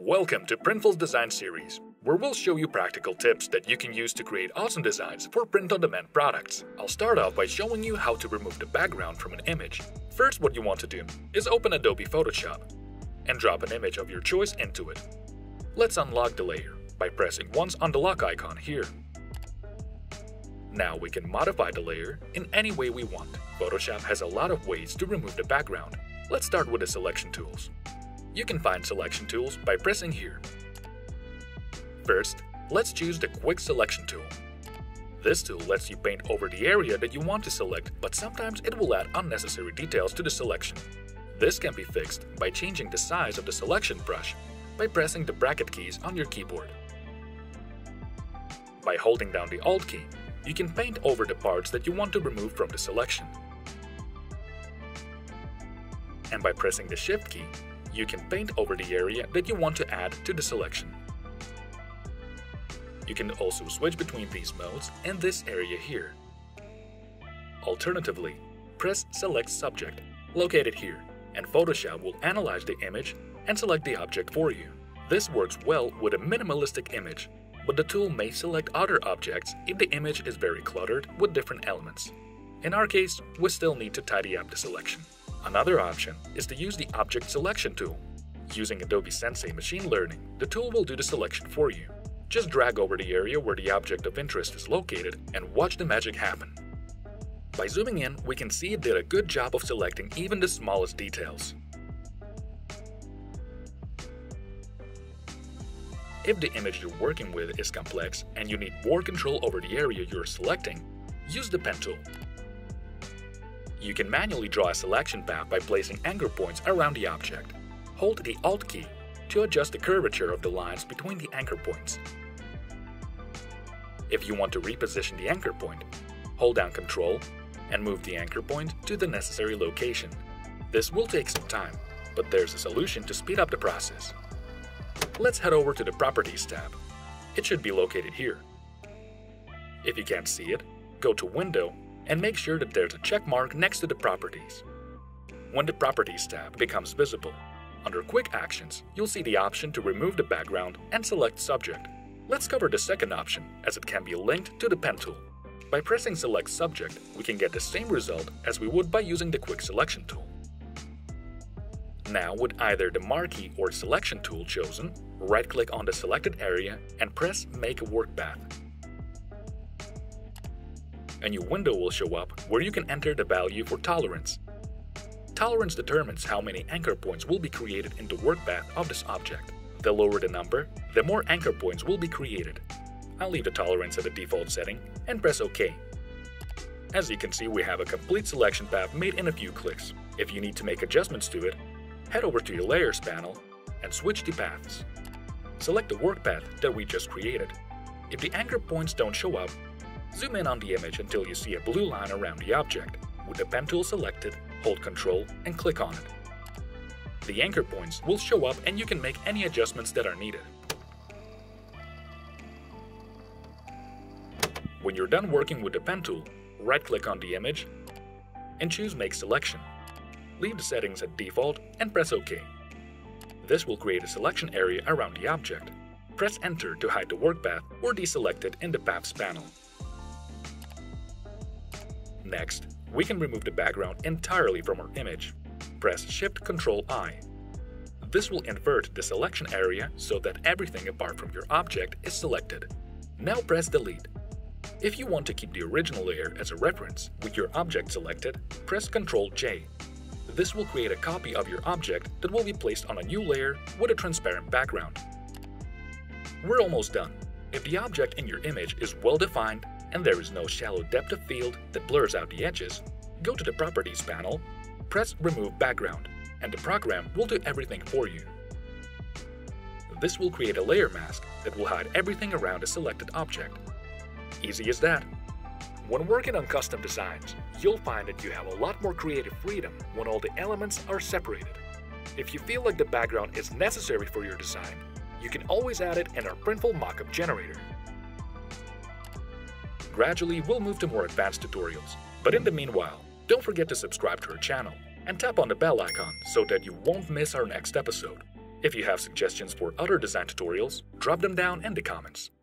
Welcome to Printful Design Series, where we'll show you practical tips that you can use to create awesome designs for print-on-demand products. I'll start off by showing you how to remove the background from an image. First, what you want to do is open Adobe Photoshop and drop an image of your choice into it. Let's unlock the layer by pressing once on the lock icon here. Now we can modify the layer in any way we want. Photoshop has a lot of ways to remove the background. Let's start with the selection tools. You can find selection tools by pressing here. First, let's choose the Quick Selection tool. This tool lets you paint over the area that you want to select, but sometimes it will add unnecessary details to the selection. This can be fixed by changing the size of the selection brush by pressing the bracket keys on your keyboard. By holding down the Alt key, you can paint over the parts that you want to remove from the selection. And by pressing the Shift key, you can paint over the area that you want to add to the selection. You can also switch between these modes and this area here. Alternatively, press Select Subject, located here, and Photoshop will analyze the image and select the object for you. This works well with a minimalistic image, but the tool may select other objects if the image is very cluttered with different elements. In our case, we still need to tidy up the selection. Another option is to use the Object Selection tool. Using Adobe Sensei Machine Learning, the tool will do the selection for you. Just drag over the area where the object of interest is located and watch the magic happen. By zooming in, we can see it did a good job of selecting even the smallest details. If the image you're working with is complex and you need more control over the area you're selecting, use the Pen tool. You can manually draw a selection path by placing anchor points around the object. Hold the Alt key to adjust the curvature of the lines between the anchor points. If you want to reposition the anchor point, hold down Ctrl and move the anchor point to the necessary location. This will take some time, but there's a solution to speed up the process. Let's head over to the Properties tab. It should be located here. If you can't see it, go to Window and make sure that there's a check mark next to the Properties. When the Properties tab becomes visible, under Quick Actions, you'll see the option to remove the background and select Subject. Let's cover the second option, as it can be linked to the Pen tool. By pressing Select Subject, we can get the same result as we would by using the Quick Selection tool. Now, with either the Marquee or Selection tool chosen, right-click on the selected area and press Make a Workpath. A new window will show up where you can enter the value for tolerance. Tolerance determines how many anchor points will be created in the workpath of this object. The lower the number, the more anchor points will be created. I'll leave the tolerance at the default setting and press OK. As you can see, we have a complete selection path made in a few clicks. If you need to make adjustments to it, head over to your Layers panel and switch to Paths. Select the workpath that we just created. If the anchor points don't show up, zoom in on the image until you see a blue line around the object. With the Pen tool selected, hold Ctrl and click on it. The anchor points will show up and you can make any adjustments that are needed. When you're done working with the Pen tool, right-click on the image and choose Make Selection. Leave the settings at default and press OK. This will create a selection area around the object. Press Enter to hide the workpath or deselect it in the Paths panel. Next, we can remove the background entirely from our image. Press Shift-Ctrl-I. This will invert the selection area so that everything apart from your object is selected. Now press Delete. If you want to keep the original layer as a reference with your object selected, press Ctrl-J. This will create a copy of your object that will be placed on a new layer with a transparent background. We're almost done. If the object in your image is well defined and there is no shallow depth of field that blurs out the edges, go to the Properties panel, press Remove Background, and the program will do everything for you. This will create a layer mask that will hide everything around a selected object. Easy as that. When working on custom designs, you'll find that you have a lot more creative freedom when all the elements are separated. If you feel like the background is necessary for your design, you can always add it in our Printful mockup generator. Gradually, we'll move to more advanced tutorials, but in the meanwhile, don't forget to subscribe to our channel and tap on the bell icon so that you won't miss our next episode. If you have suggestions for other design tutorials, drop them down in the comments.